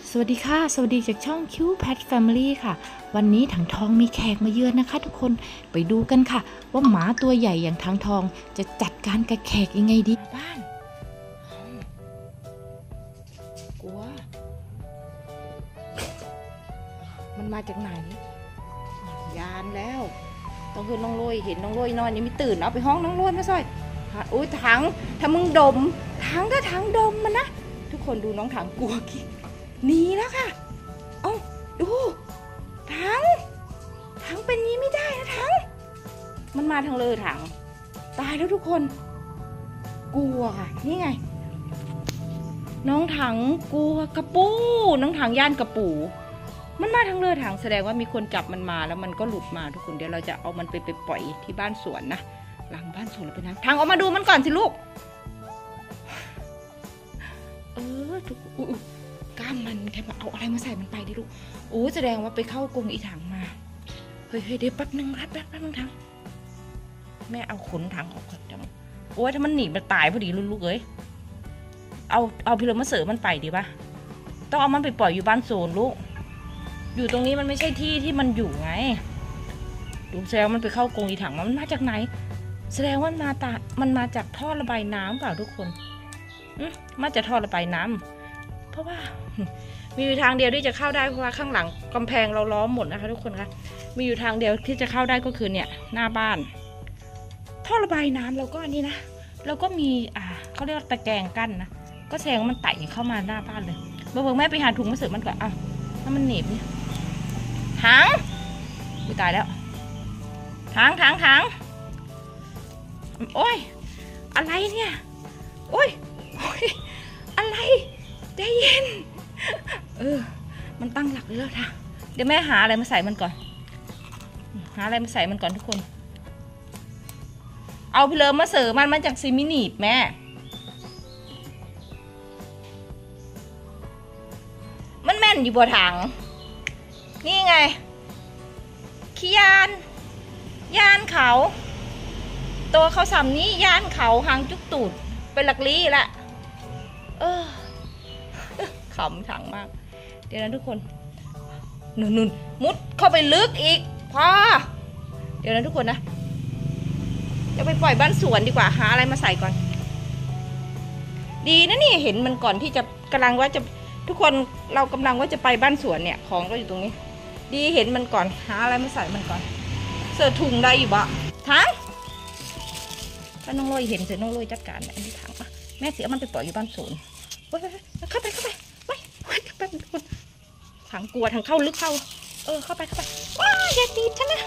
สวัสดีค่ะสวัสดีจากช่อง Q Pet Family ค่ะวันนี้ถังทองมีแขกมาเยือนนะคะทุกคนไปดูกันค่ะว่าหมาตัวใหญ่อย่างถังทองจะจัดการกับแขกยังไงดีบ้านกลัวมันมาจากไหนยานแล้วต้องคือน้องลอยเห็นน้องลอยนอนยังไม่ตื่นเอาไปห้องน้องลอยมาซอยอุ้ยถังถ้ามึงดมถังก็ถังดมมันนะทุกคนดูน้องถังกลัวกิ๊กหนีแล้วค่ะเอาดูถังเป็นงี้ไม่ได้นะถังมันมาทางเลยถังตายแล้วทุกคนกลัวค่ะนี่ไงน้องถังกลัวกระปูน้องถังย่านกระปูมันมาทางเลยถังแสดงว่ามีคนจับมันมาแล้วมันก็หลุดมาทุกคนเดี๋ยวเราจะเอามันไปปล่อยที่บ้านสวนนะหลังบ้านสวนเราไปนะถังออกมาดูมันก่อนสิลูกทุกกล้ามมันแค่มาเอาอะไรมาใส่มันไปดิลูกโอ้แสดงว่าไปเข้ากรงอีถังมาเฮ้ยเดี๋ยวแป๊บนึงแป๊บนึงถังแม่เอาขนถังออกก่อนจังโอ้ยถ้ามันหนีมันตายพอดีลูกเอ้ยเอาพี่เรามาเสริมมันไปดีป่ะต้องเอามันไปปล่อยอยู่บ้านโซนลูกอยู่ตรงนี้มันไม่ใช่ที่ที่มันอยู่ไงดูแสดงมันไปเข้ากรงอีถังมันมาจากไหนแสดงว่ามันมาจากท่อระบายน้ำเปล่าทุกคนมาจากท่อระบายน้ำเพราะว่ามีอยู่ทางเดียวที่จะเข้าได้เพราะว่าข้างหลังกำแพงเราล้อมหมดนะคะทุกคนคะมีอยู่ทางเดียวที่จะเข้าได้ก็คือเนี่ยหน้าบ้านท่อระบายน้ำเราก็อันนี้นะเราก็มีเขาเรียกตะแกรงกั้นนะก็แสดงว่ามันไต่เข้ามาหน้าบ้านเลยเบิร์แม่ไปหาถุงมาเสริมมันก่อนถ้ามันหนีบเนี่ยถังกูตายแล้วถังโอ้ยอะไรเนี่ยโอ้ยอะไรใจเย็นมันตั้งหลักเลยแล้วค่ะเดี๋ยวแม่หาอะไรมาใส่มันก่อนทุกคนเอาไปเลยมาเสริมมันจากซิมินีบแม่มันแม่นอยู่บนถังนี่ไงขี้ยานเขาตัวเขาสำนี้ยานเขาหางจุกตูดเป็นหลักลี้ละขำถังมากเดี๋ยวนะทุกคนนุ่นมุดเข้าไปลึกอีกพอเดี๋ยวนะทุกคนนะจะไปปล่อยบ้านสวนดีกว่าหาอะไรมาใส่ก่อนดีนะนี่เห็นมันก่อนที่จะกำลังว่าจะทุกคนเรากำลังว่าจะไปบ้านสวนเนี่ยของก็อยู่ตรงนี้ดีเห็นมันก่อนหาอะไรมาใส่มันก่อนเสื้อถุงได้อยู่บะถังถ้าน้องลอยเห็นเสร็จน้องลอยจัดการอันนี้ถังแม่เสียมันไปปล่อยอยู่บ้านสวนเข้าไปแป๊บนึงทุกคนถังกลัวถังเข้าลึกเข้าเข้าไปว้าอย่าตีฉันนะ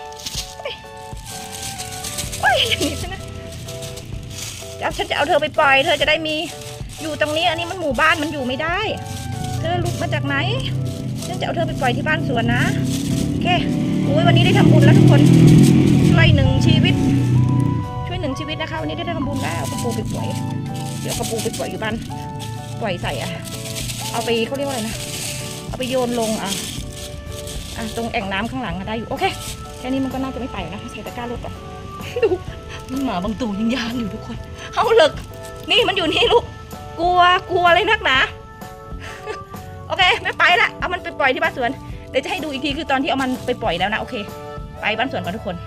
อย่าตีฉันนะฉันจะเอาเธอไปปล่อยเธอจะได้มีอยู่ตรงนี้อันนี้มันหมู่บ้านมันอยู่ไม่ได้เธอลุกมาจากไหนฉันจะเอาเธอไปปล่อยที่บ้านสวนนะโอเควันนี้ได้ทำบุญแล้วทุกคนช่วย1 ชีวิตนะคะวันนี้ได้ทำบุญแล้วกระปูไปปล่อยเดี๋ยวกระปูไปปล่อยอยู่บ้านปล่อยใส่เอาไปเขาเรียกว่าอะไรนะเอาไปโยนลงตรงแอ่งน้ำข้างหลังได้อยู่โอเคแค่นี้มันก็น่าจะไม่ไปนะใส่ตะกร้ารถก่อนดูหมาบางตัวยังยานอยู่ทุกคนเอาเลิกนี่มันอยู่นี่ลูกกลัวอะไรนักหนาโอเคไม่ไปละเอามันไปปล่อยที่บ้านสวนเดี๋ยวจะให้ดูอีกทีคือตอนที่เอามันไปปล่อยแล้วนะโอเคไปบ้านสวนก่อนทุกคน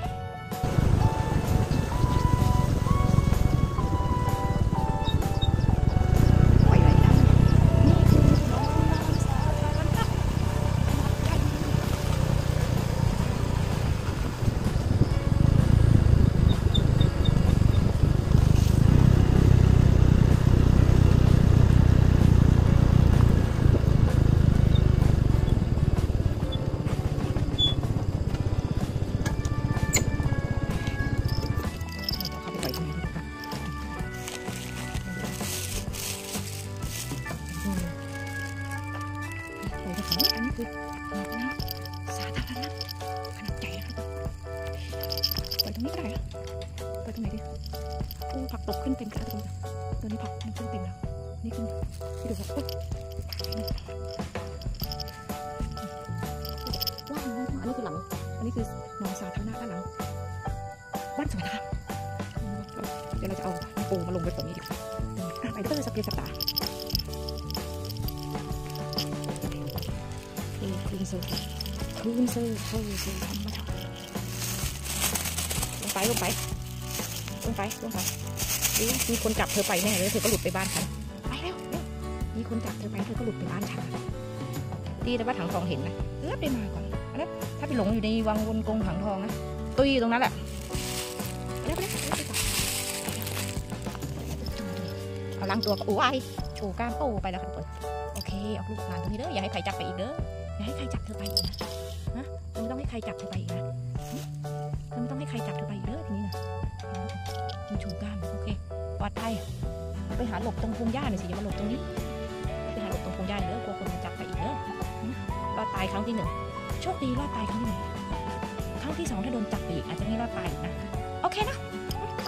อันนี้คือน้ำสาธารณะขนาดใหญ่นะครับปล่อยตรงนี้ก็ได้นะปล่อยตรงไหนดีผักตกขึ้นเต็มแล้วตัวนี้ผักมันขึ้นเต็มแล้วนี่ขึ้นที่ดูว่าว้าวอันนี้คือหลังอันนี้คือหนองสาธารณะด้านหลังบ้านสวนนะคะเดี๋ยวเราจะเอาปูมาลงไว้ตรงนี้ดีกว่าไปเพื่อสับเปลี่ยนสับตานสู่ธรรมชาติลงไปมีคนจับเธอไปแน่เลยเธอก็หลุดไปบ้านฉันไปแล้วมีคนจับเธอไปเธอก็หลุดไปบ้านฉันดีแต่ว่าถังทองเห็นนะได้มาก่อนแล้วถ้าไปหลงอยู่ในวังวนกงถังทองนะตุ้ยตรงนั้นแหละเอาล้างตัวก็โอ้ยโชว์กล้ามโป้ไปแล้วค่ะทุกคนโอเคเอาลูกหลานตรงนี้เด้ออย่าให้ใครจับไปอีกเด้ออย่าให้ใครจับเธอไปอีกนะเธอไม่ต้องให้ใครจับเธอไปอีกนะเธอไม่ต้องให้ใครจับเธอไปอีกเด้อทีนี้นะมันโชว์กล้ามโอเคปลอดภัยไปหาหลบตรงพงหญ้าหน่อยสิอย่ามาหลบตรงนี้ไปหาหลบตรงพงหญ้าเด้อกลัวคนมาจับไปอีกเด้อรอดตายครั้งที่1โชคดีรอดตายครั้งที่1ครั้งที่2ถ้าโดนจับไปอีกอาจจะไม่รอดตายอีกนะโอเคนะไป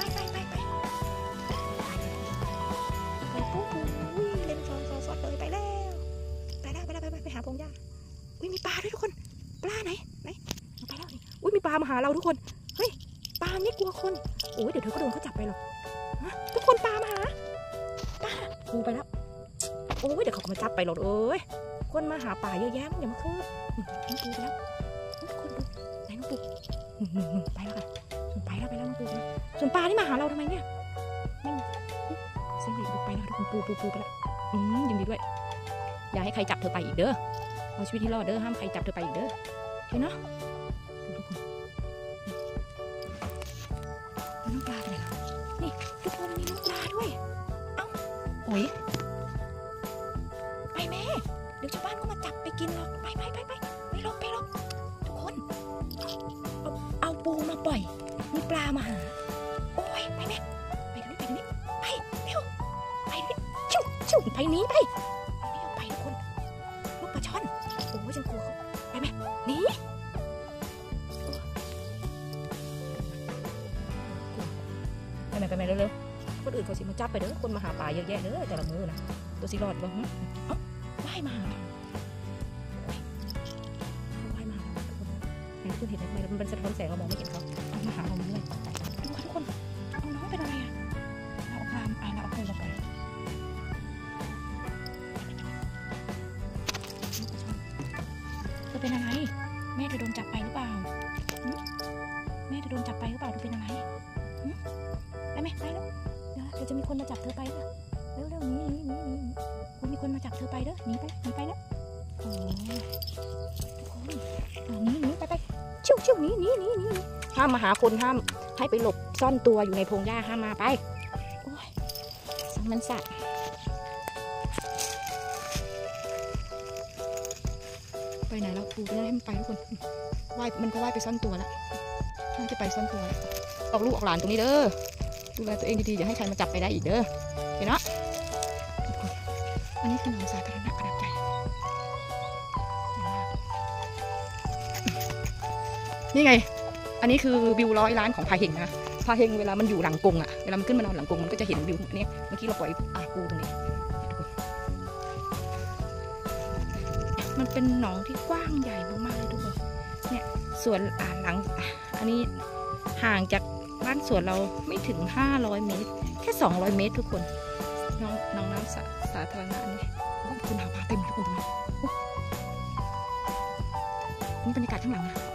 ปุ๊บเล่นซอสเลยไปแล้วไปหาพงหญ้าอุ้ยมีปลาด้วยทุกคนปลาไหนไปแล้วอุ้ยมีปลามาหาเราทุกคนเฮ้ยปลาไม่กลัวคนโอ้ยเดี๋ยวเธอก็โดนเขาจับไปหรอกทุกคนปลามาหาปลาปูไปแล้วโอ้ยเดี๋ยวเขาก็มาจับไปหรอกเอ้ยคนมาหาปลาเยอะแยะอย่ามาคืนน้องปูไปแล้วทุกคนดูไหนน้องปูไปแล้วค่ะไปแล้วน้องปูนะส่วนปลาที่มาหาเราทำไมเนี่ยเสียงเด็กไปแล้วทุกคนปูไปแล้วยินดีด้วยอย่าให้ใครจับเธอไปอีกเด้อเอาชีวิตที่รอดเด้อห้ามใครจับเธอไปอีกเด้อเห็นเนาะทุกคนน้ำปลาไปไหนล่ะนี่ทุกคนมีน้ำปลาด้วยเอ้าโอ้ยไปแม่เดี๋ยวชาวบ้านก็มาจับไปกินหรอกไปหลบทุกคนเอาปูมาปล่อยมีปลามาหาโอ้ยไปแม่ไปเดี๋ยวนี้ไปเร็วไปเดี๋ยวนี้ชิวไปหนีไปทุกคนลูกปลาช่อนโอ้ยฉันกลัวเขาไปแม่หนีไปเร็วคนอื่นเขาสิมาจับไปเด้อคนมาหาปลาเยอะแยะเด้อแต่ละมือนะตัวสิรอดบ้างว่ายมาหาเราทุกคนเห็นไหมมันเป็นสะท้อนแสงเรามองไม่เห็นเขาเอามาหาเราเรื่อยดูค่ะทุกคนเอาน้องเป็นอะไรอ่ะเราเอาปลาเราเอาปูมาปล่อยเธอเป็นอะไรแม่เธอโดนจับไปหรือเปล่าแม่เธอโดนจับไปหรือเปล่าเธอเป็นอะไรไปไหมไปแล้วเดี๋ยวจะมีคนมาจับเธอไปนะเร็วหนีคุณมีคนมาจับเธอไปเด้อหนีไปแล้วโอ้ทุกคนหนีไปชิวหนีห้ามมาหาคนห้ามให้ไปหลบซ่อนตัวอยู่ในพงหญ้าห้ามมาไปโอ้ยสังมันสัตว์ไปไหนแล้วปูไม่ได้ให้มันไปทุกคนมันก็ว่ายไปซ่อนตัวแล้วน่าจะไปซ่อนตัวออกลูกออกหลานตรงนี้เด้อดูแลตัวเองดีๆอย่าให้ใครมาจับไปได้อีกเด้อเห็นเนาะอันนี้คือหนองสาธารณะขนาดใหญ่นี่ไงอันนี้คือวิว100 ล้านของพาเฮงนะพาเฮงเวลามันอยู่หลังกงอ่ะเวลามันขึ้นมานอนหลังกงมันก็จะเห็นวิวอันนี้เมื่อกี้เราปล่อยปูตรงนี้มันเป็นหนองที่กว้างใหญ่มากๆเลยทุกคนเนี่ยสวนหลังอันนี้ห่างจากบ้านสวนเราไม่ถึง500 เมตรแค่200 เมตรทุกคนน้องน้ำสาธารณะนี่คุณหาปลาเต็มทุกคนตรงนี้นี่บรรยากาศข้างหลังนะ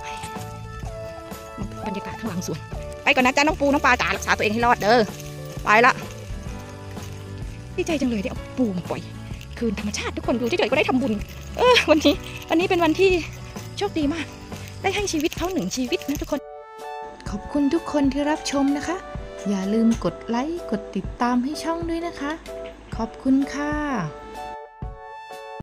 บรรยากาศข้างหลังสวนไปก่อนนะจ๊ะน้องปูน้องปลาจ๋ารักษาตัวเองให้รอดเด้อไปละดีใจจังเลยได้เอาปูมาปล่อยคืนธรรมชาติทุกคนดูเฉยๆก็ได้ทำบุญวันนี้เป็นวันที่โชคดีมากได้ให้ชีวิตเขา1 ชีวิตนะทุกคนขอบคุณทุกคนที่รับชมนะคะอย่าลืมกดไลค์กดติดตามให้ช่องด้วยนะคะขอบคุณค่ะ